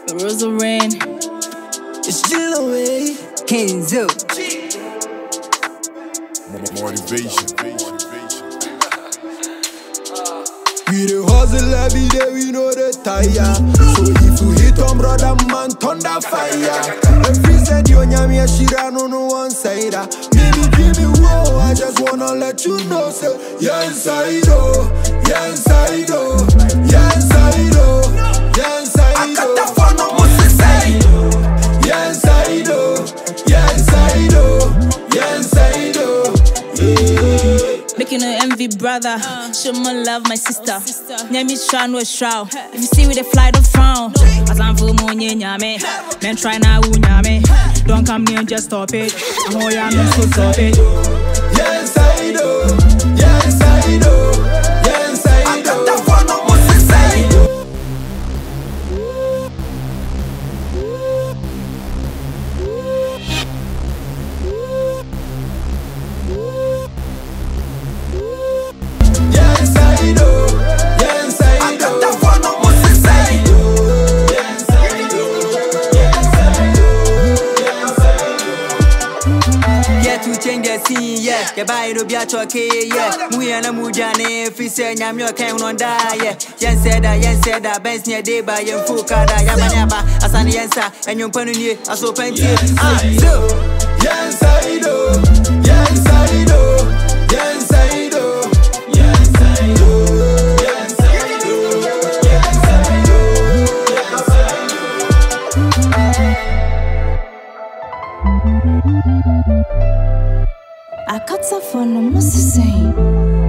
ROSA REINH. It's Angelo, Kingzil. Motivation. We the hustle every day, we know the tire. So if you hit on brother, man, thunder fire. Every said you nyami ashira no one side. Baby, whoa, I just wanna let you know, say YENSEI, YENSEI, YENSEI, YENSEI. I got that for no more to say. YENSEI, YENSEI, YENSEI. Making her envy brother, show my love my sister. Nyami shroud no shroud. If you see with the fly, don't frown. As I'm for money, nyame. Men try now, nyame. Don't come near, just stop it. I'm all young, so stop it. YENSEI, YENSEI, YENSEI. I got that for no more to say. Change the scene, yeah. You buy no be a choke, yeah. We and a mujane, if you say I'm your kind on die, yeah. YENSEI that, Benz near day by your full card, Yamanaba, as an YENSEI, and your penny, as open here. So, YENSEI, YENSEI, YENSEI, I cut off on the must say.